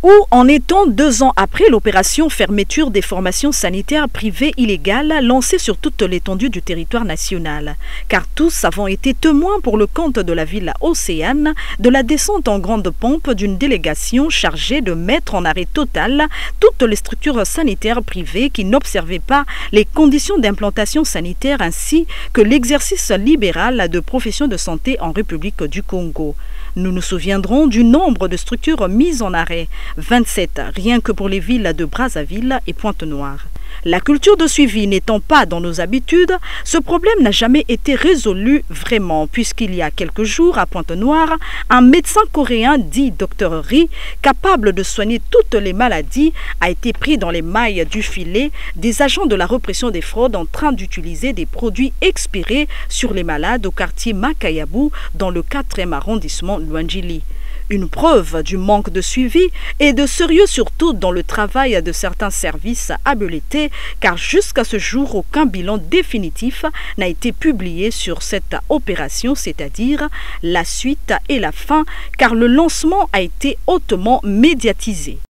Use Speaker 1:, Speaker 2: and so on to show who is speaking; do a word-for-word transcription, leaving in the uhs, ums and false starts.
Speaker 1: Où en est-on deux ans après l'opération fermeture des formations sanitaires privées illégales lancée sur toute l'étendue du territoire national? Car tous avons été témoins pour le compte de la ville Océane de la descente en grande pompe d'une délégation chargée de mettre en arrêt total toutes les structures sanitaires privées qui n'observaient pas les conditions d'implantation sanitaire ainsi que l'exercice libéral de professions de santé en République du Congo. Nous nous souviendrons du nombre de structures mises en arrêt, vingt-sept rien que pour les villes de Brazzaville et Pointe-Noire. La culture de suivi n'étant pas dans nos habitudes, ce problème n'a jamais été résolu vraiment, puisqu'il y a quelques jours, à Pointe-Noire, un médecin coréen dit docteur Ri, capable de soigner toutes les maladies, a été pris dans les mailles du filet des agents de la répression des fraudes en train d'utiliser des produits expirés sur les malades au quartier Makayabou, dans le quatrième arrondissement Luanjili. Une preuve du manque de suivi et de sérieux surtout dans le travail de certains services habilités, car jusqu'à ce jour, aucun bilan définitif n'a été publié sur cette opération, c'est-à-dire la suite et la fin, car le lancement a été hautement médiatisé.